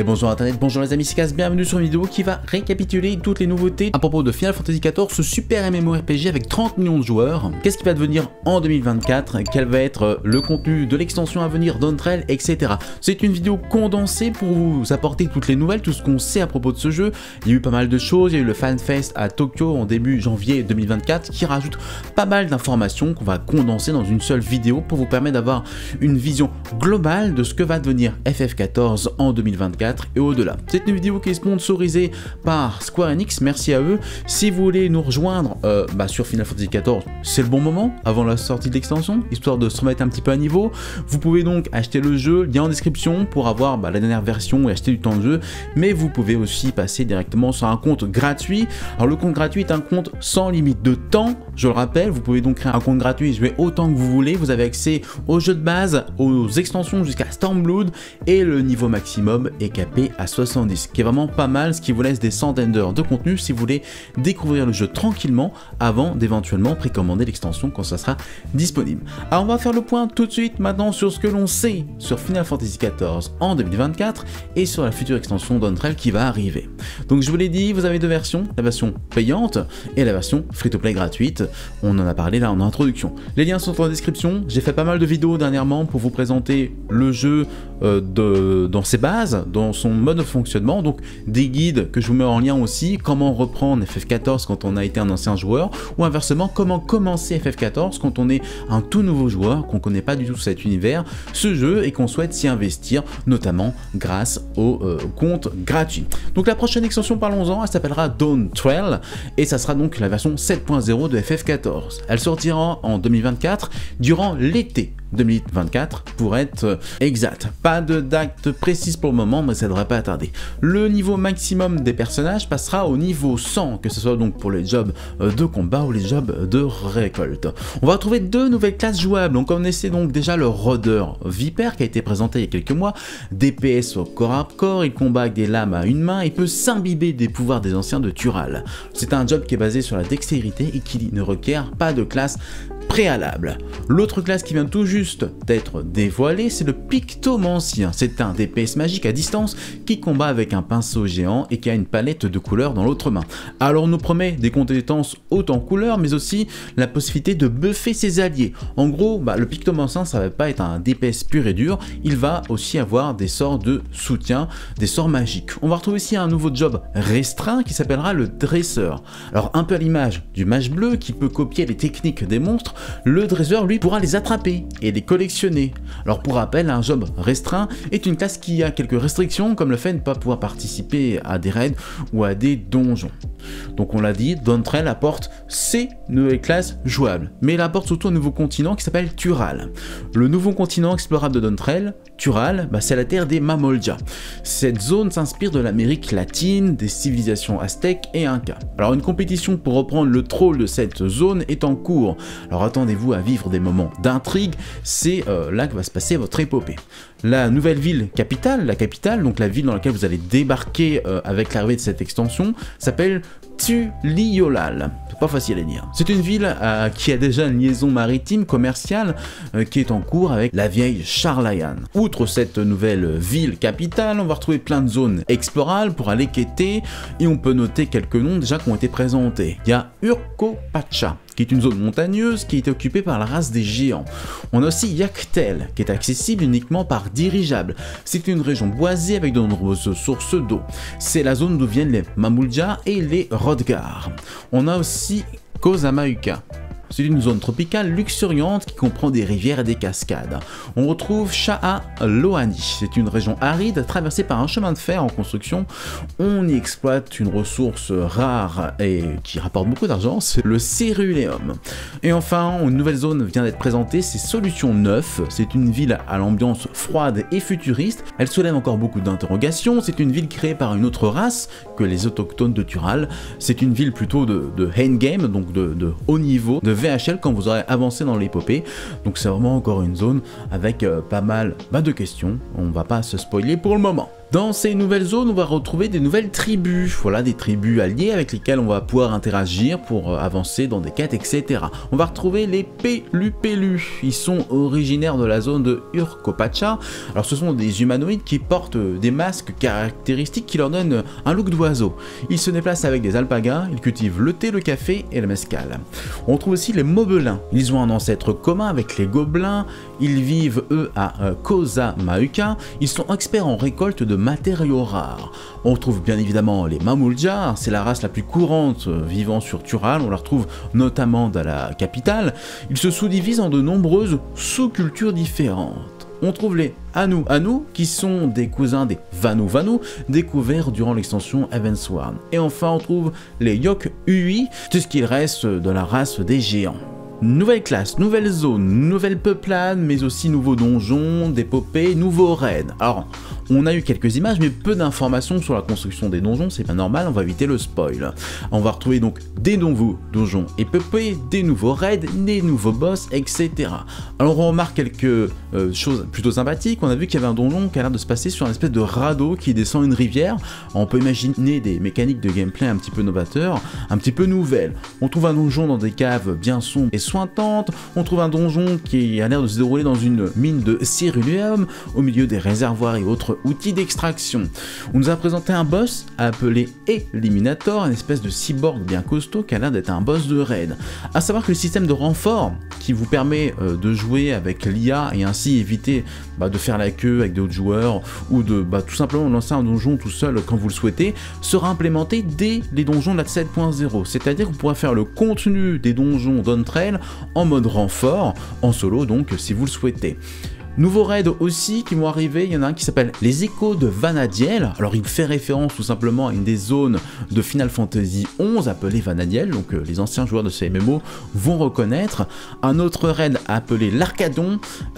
Et bonjour internet, bonjour les amis, c'est Kaz, bienvenue sur une vidéo qui va récapituler toutes les nouveautés à propos de Final Fantasy XIV, ce super MMORPG avec 30 millions de joueurs. Qu'est-ce qui va devenir en 2024, quel va être le contenu de l'extension à venir, Dawntrail, etc. C'est une vidéo condensée pour vous apporter toutes les nouvelles, tout ce qu'on sait à propos de ce jeu. Il y a eu pas mal de choses, il y a eu le FanFest à Tokyo en début janvier 2024 qui rajoute pas mal d'informations qu'on va condenser dans une seule vidéo pour vous permettre d'avoir une vision globale de ce que va devenir FF14 en 2024 et au-delà. C'est une vidéo qui est sponsorisée par Square Enix, merci à eux. Si vous voulez nous rejoindre sur Final Fantasy XIV, c'est le bon moment avant la sortie de l'extension, histoire de se remettre un petit peu à niveau. Vous pouvez donc acheter le jeu, lien en description pour avoir la dernière version et acheter du temps de jeu, mais vous pouvez aussi passer directement sur un compte gratuit. Alors le compte gratuit est un compte sans limite de temps, je le rappelle, vous pouvez donc créer un compte gratuit et jouer autant que vous voulez. Vous avez accès aux jeux de base, aux extensions jusqu'à Stormblood et le niveau maximum est capé à 70, qui est vraiment pas mal, ce qui vous laisse des centaines d'heures de contenu si vous voulez découvrir le jeu tranquillement avant d'éventuellement précommander l'extension quand ça sera disponible. Alors on va faire le point tout de suite maintenant sur ce que l'on sait sur Final Fantasy XIV en 2024 et sur la future extension Dawntrail qui va arriver. Donc je vous l'ai dit, vous avez deux versions, la version payante et la version free-to-play gratuite. On en a parlé là en introduction. Les liens sont en description. J'ai fait pas mal de vidéos dernièrement pour vous présenter le jeu dans ses bases, dans son mode de fonctionnement, donc des guides que je vous mets en lien aussi, comment reprendre FF14 quand on a été un ancien joueur, ou inversement comment commencer FF14 quand on est un tout nouveau joueur, qu'on ne connaît pas du tout cet univers, ce jeu, et qu'on souhaite s'y investir, notamment grâce au compte gratuit. Donc la prochaine extension, parlons-en, elle s'appellera Dawntrail, et ça sera donc la version 7.0 de FF14. Elle sortira en 2024, durant l'été 2024 pour être exact. Pas de date précise pour le moment, mais ça devrait pas tarder. Le niveau maximum des personnages passera au niveau 100, que ce soit donc pour les jobs de combat ou les jobs de récolte. On va retrouver deux nouvelles classes jouables. On connaissait donc déjà le rôdeur Viper qui a été présenté il y a quelques mois. DPS au corps à corps, il combat avec des lames à une main et peut s'imbiber des pouvoirs des anciens de Tural. C'est un job qui est basé sur la dextérité et qui ne requiert pas de classe préalable. L'autre classe qui vient tout juste d'être dévoilée, c'est le Pictomancien. C'est un DPS magique à distance qui combat avec un pinceau géant et qui a une palette de couleurs dans l'autre main. Alors on nous promet des compétences autant couleurs, mais aussi la possibilité de buffer ses alliés. En gros, le Pictomancien, ça va pas être un DPS pur et dur, il va aussi avoir des sorts de soutien, des sorts magiques. On va retrouver aussi un nouveau job restreint qui s'appellera le Dresseur. Alors un peu à l'image du mage bleu qui peut copier les techniques des monstres, le dresseur lui pourra les attraper et les collectionner. Alors pour rappel, un job restreint est une classe qui a quelques restrictions comme le fait de ne pas pouvoir participer à des raids ou à des donjons. Donc on l'a dit, Dawntrail apporte ces nouvelles classes jouables, mais il apporte surtout un nouveau continent qui s'appelle Tural. Le nouveau continent explorable de Dawntrail, Tural, c'est la terre des Mamolja. Cette zone s'inspire de l'Amérique latine, des civilisations aztèques et incas. Alors une compétition pour reprendre le trône de cette zone est en cours. Alors attendez-vous à vivre des moments d'intrigue, c'est là que va se passer votre épopée. La nouvelle ville capitale, donc la ville dans laquelle vous allez débarquer avec l'arrivée de cette extension, s'appelle Tuliolal. C'est pas facile à dire. C'est une ville qui a déjà une liaison maritime commerciale qui est en cours avec la vieille Charlayan. Outre cette nouvelle ville capitale, on va retrouver plein de zones explorables pour aller quêter et on peut noter quelques noms déjà qui ont été présentés. Il y a Urkopacha, qui est une zone montagneuse qui est occupée par la race des géants. On a aussi Yaktel, qui est accessible uniquement par dirigeable. C'est une région boisée avec de nombreuses sources d'eau. C'est la zone d'où viennent les Mamulja et les Rodgar. On a aussi Kozamauka. C'est une zone tropicale luxuriante qui comprend des rivières et des cascades. On retrouve Sha'a Loani. C'est une région aride traversée par un chemin de fer en construction. On y exploite une ressource rare et qui rapporte beaucoup d'argent, c'est le céruléum. Et enfin, une nouvelle zone vient d'être présentée, c'est Solution 9. C'est une ville à l'ambiance froide et futuriste. Elle soulève encore beaucoup d'interrogations. C'est une ville créée par une autre race que les autochtones de Tural. C'est une ville plutôt de endgame, donc de haut niveau, de VHL quand vous aurez avancé dans l'épopée. Donc c'est vraiment encore une zone avec pas mal de questions. On va pas se spoiler pour le moment. Dans ces nouvelles zones, on va retrouver des nouvelles tribus, voilà, des tribus alliées avec lesquelles on va pouvoir interagir pour avancer dans des quêtes, etc. On va retrouver les Pelu-Pelu, ils sont originaires de la zone de Urkopacha. Alors ce sont des humanoïdes qui portent des masques caractéristiques qui leur donnent un look d'oiseau. Ils se déplacent avec des alpagas, ils cultivent le thé, le café et le mescal. On trouve aussi les Moblins, ils ont un ancêtre commun avec les gobelins, ils vivent eux à Kozamauka, ils sont experts en récolte de matériaux rares. On retrouve bien évidemment les Mamuljars, c'est la race la plus courante vivant sur Tural, on la retrouve notamment dans la capitale. Ils se sous-divisent en de nombreuses sous-cultures différentes. On trouve les Anu qui sont des cousins des Vanu découverts durant l'extension Heavensward. Et enfin on trouve les Yok Ui, tout ce qu'il reste de la race des géants. Nouvelle classe, nouvelle zone, nouvelle peuplade, mais aussi nouveaux donjons, d'épopées, nouveaux raids. Alors, on a eu quelques images, mais peu d'informations sur la construction des donjons, c'est pas normal, on va éviter le spoil. On va retrouver donc des nouveaux donjons épopées, des nouveaux raids, des nouveaux boss, etc. Alors on remarque quelques choses plutôt sympathiques. On a vu qu'il y avait un donjon qui a l'air de se passer sur une espèce de radeau qui descend une rivière. On peut imaginer des mécaniques de gameplay un petit peu novateurs, un petit peu nouvelles. On trouve un donjon dans des caves bien sombres et sointantes. On trouve un donjon qui a l'air de se dérouler dans une mine de céruleum, au milieu des réservoirs et autres outils d'extraction. On nous a présenté un boss appelé Eliminator, une espèce de cyborg bien costaud qui a l'air d'être un boss de raid. A savoir que le système de renfort qui vous permet de jouer avec l'IA et ainsi éviter de faire la queue avec d'autres joueurs ou de tout simplement lancer un donjon tout seul quand vous le souhaitez, sera implémenté dès les donjons de la 7.0. C'est-à-dire que vous pourrez faire le contenu des donjons d'Entrail en mode renfort, en solo donc si vous le souhaitez. Nouveaux raids aussi qui vont arriver, il y en a un qui s'appelle les Échos de Vana'diel. Alors il fait référence tout simplement à une des zones de Final Fantasy XI appelée Vana'diel, donc les anciens joueurs de ces MMO vont reconnaître. Un autre raid appelé l'Arcadon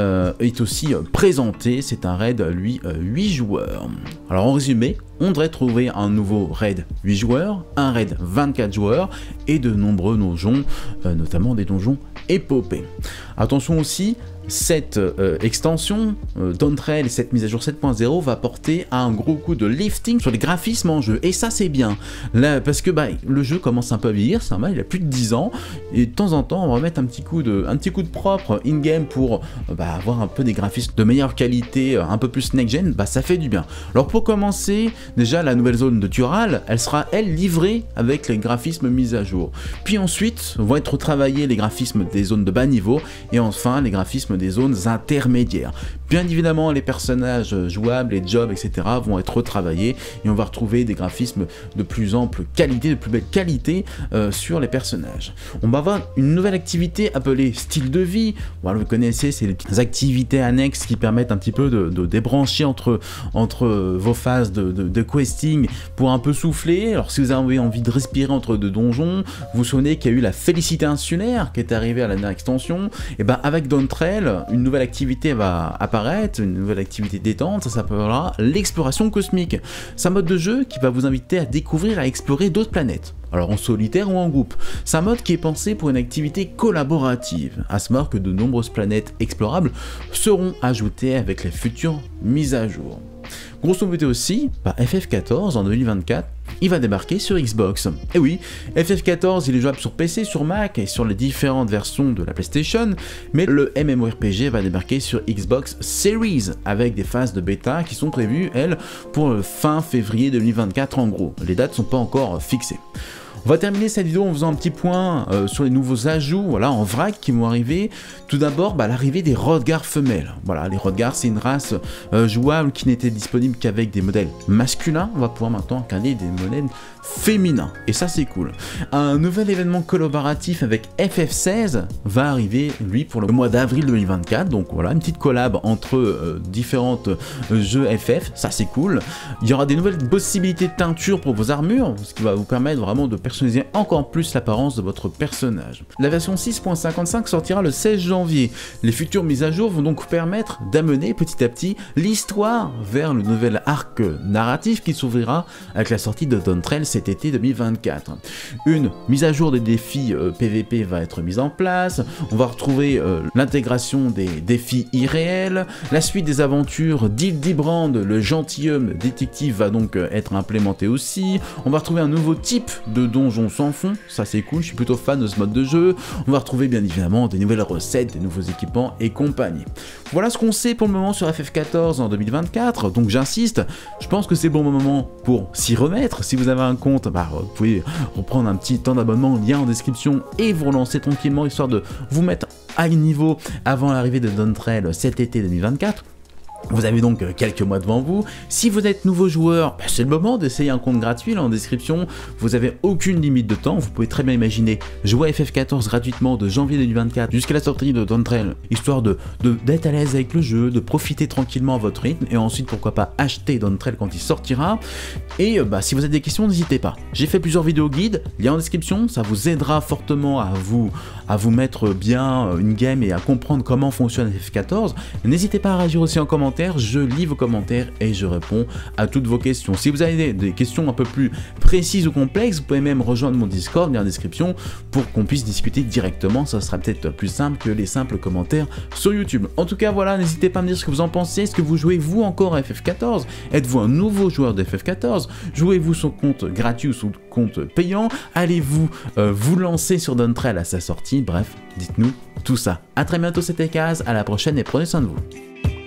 est aussi présenté, c'est un raid lui 8 joueurs. Alors en résumé, on devrait trouver un nouveau raid 8 joueurs, un raid 24 joueurs et de nombreux donjons, notamment des donjons épopées. Attention aussi, cette extension d'Entrail et cette mise à jour 7.0 va porter un gros coup de lifting sur les graphismes en jeu, et ça c'est bien, là, parce que le jeu commence un peu à vieillir, c'est normal, il a plus de 10 ans, et de temps en temps on va mettre un petit coup de propre in-game pour avoir un peu des graphismes de meilleure qualité, un peu plus next-gen, ça fait du bien. Alors pour commencer, déjà la nouvelle zone de Tural, elle sera elle livrée avec les graphismes mis à jour, puis ensuite vont être retravaillés les graphismes des zones de bas niveau, et enfin les graphismes des zones intermédiaires. Bien évidemment, les personnages jouables, les jobs, etc. vont être retravaillés et on va retrouver des graphismes de plus ample qualité, de plus belle qualité sur les personnages. On va avoir une nouvelle activité appelée style de vie. Voilà, vous connaissez, c'est les activités annexes qui permettent un petit peu de débrancher entre vos phases de questing pour un peu souffler. Alors si vous avez envie de respirer entre deux donjons, vous vous souvenez qu'il y a eu la Félicité Insulaire qui est arrivée à la dernière extension, et avec Dawntrail, une nouvelle activité va apparaître, une nouvelle activité détente, ça s'appellera l'exploration cosmique. C'est un mode de jeu qui va vous inviter à découvrir, à explorer d'autres planètes. Alors en solitaire ou en groupe. C'est un mode qui est pensé pour une activité collaborative, à savoir que de nombreuses planètes explorables seront ajoutées avec les futures mises à jour. Grosse nouveauté aussi, FF14 en 2024, il va débarquer sur Xbox. Et oui, FF14 il est jouable sur PC, sur Mac et sur les différentes versions de la PlayStation, mais le MMORPG va débarquer sur Xbox Series avec des phases de bêta qui sont prévues, elles, pour le fin février 2024 en gros. Les dates sont pas encore fixées. On va terminer cette vidéo en faisant un petit point sur les nouveaux ajouts en vrac qui vont arriver. Tout d'abord, l'arrivée des Hrothgar femelles. Voilà, les Hrothgar, c'est une race jouable qui n'était disponible qu'avec des modèles masculins. On va pouvoir maintenant incarner des modèles féminins. Et ça, c'est cool. Un nouvel événement collaboratif avec FF16 va arriver, lui, pour le mois d'avril 2024. Donc voilà, une petite collab entre différentes jeux FF. Ça, c'est cool. Il y aura des nouvelles possibilités de teinture pour vos armures, ce qui va vous permettre vraiment de personnaliser encore plus l'apparence de votre personnage. La version 6.55 sortira le 16 janvier. Les futures mises à jour vont donc vous permettre d'amener petit à petit l'histoire vers le nouvel arc narratif qui s'ouvrira avec la sortie de Dawntrail 7.0. cet été 2024. Une mise à jour des défis PVP va être mise en place, on va retrouver l'intégration des défis irréels, la suite des aventures d'Hildibrand, le gentilhomme détective va donc être implémenté aussi, on va retrouver un nouveau type de donjon sans fond, ça c'est cool, je suis plutôt fan de ce mode de jeu, on va retrouver bien évidemment des nouvelles recettes, des nouveaux équipements et compagnie. Voilà ce qu'on sait pour le moment sur FF14 en 2024, donc j'insiste, je pense que c'est le bon moment pour s'y remettre. Si vous avez un compte, vous pouvez reprendre un petit temps d'abonnement, lien en description, et vous relancer tranquillement, histoire de vous mettre à niveau avant l'arrivée de Dawntrail cet été 2024. Vous avez donc quelques mois devant vous. Si vous êtes nouveau joueur, c'est le moment d'essayer un compte gratuit là en description. Vous n'avez aucune limite de temps. Vous pouvez très bien imaginer jouer à FF14 gratuitement de janvier 2024 jusqu'à la sortie de Dawntrail, histoire d'être à l'aise avec le jeu, de profiter tranquillement à votre rythme et ensuite pourquoi pas acheter Dawntrail quand il sortira. Et si vous avez des questions, n'hésitez pas. J'ai fait plusieurs vidéos guides, lien en description, ça vous aidera fortement à vous mettre bien une game et à comprendre comment fonctionne FF14. N'hésitez pas à réagir aussi en commentaire. Je lis vos commentaires et je réponds à toutes vos questions. Si vous avez des questions un peu plus précises ou complexes, vous pouvez même rejoindre mon Discord, lien en description, pour qu'on puisse discuter directement. Ça sera peut-être plus simple que les simples commentaires sur YouTube. En tout cas, voilà, n'hésitez pas à me dire ce que vous en pensez. Est-ce que vous jouez vous encore à FF14? Êtes-vous un nouveau joueur de FF14? Jouez-vous sur compte gratuit ou sur compte payant? Allez-vous vous lancer sur Dawntrail à sa sortie? Bref, dites-nous tout ça. A très bientôt, c'était Kaz, à la prochaine et prenez soin de vous.